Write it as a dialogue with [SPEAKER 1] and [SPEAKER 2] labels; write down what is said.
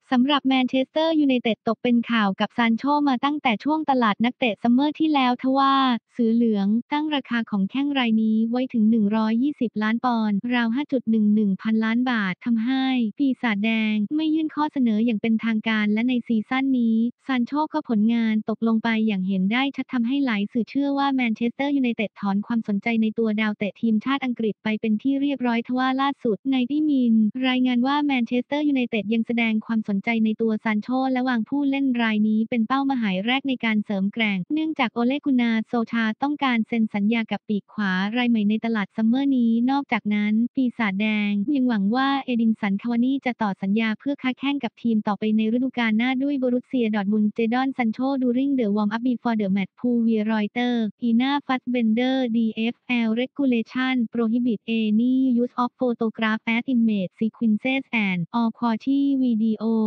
[SPEAKER 1] สำหรับแมนเชสเตอร์ยูไนเต็ดตกเป็นข่าวกับซานโชมาตั้งแต่ช่วงตลาดนักเตะซัมเมอร์ที่แล้วทว่าเสือเหลืองตั้งราคาของแข้งรายนี้ไว้ถึง120ล้านปอนด์ราว5.11 พันล้านบาททำให้ปีศาจแดงไม่ยื่นข้อเสนออย่างเป็นทางการและในซีซั่นนี้ซานโชก็ผลงานตกลงไปอย่างเห็นได้ชัดทำให้หลายสื่อเชื่อว่าแมนเชสเตอร์ยูไนเต็ดถอนความสนใจในตัวดาวเตะทีมชาติอังกฤษไปเป็นที่เรียบร้อยทว่าล่าสุดในที่มิลรายงานว่าแมนเชสเตอร์ยูไนเต็ดยังแสดงความสนใจในตัวซานโชและวางผู้เล่นรายนี้เป็นเป้าหมายแรกในการเสริมแกร่งเนื่องจากโอเลกุนาโซชาต้องการเซ็นสัญญากับปีกขวารายใหม่ในตลาดซัมเมอร์นี้นอกจากนั้นปีศาจแดงยังหวังว่าเอดินสันคาวานีจะต่อสัญญาเพื่อค้าแข่งกับทีมต่อไปในฤดูกาลหน้าด้วยบรุสเซียดอร์ทมุนด์เจดอนซันโชดูริงเดอะวอร์มอัพบีฟอร์เดอะแมตช์พูเวียรอยเตอร์อีนาฟัสเบนเดอร์ DFL Regulation Prohibit any use of photograph as image sequences and or quality video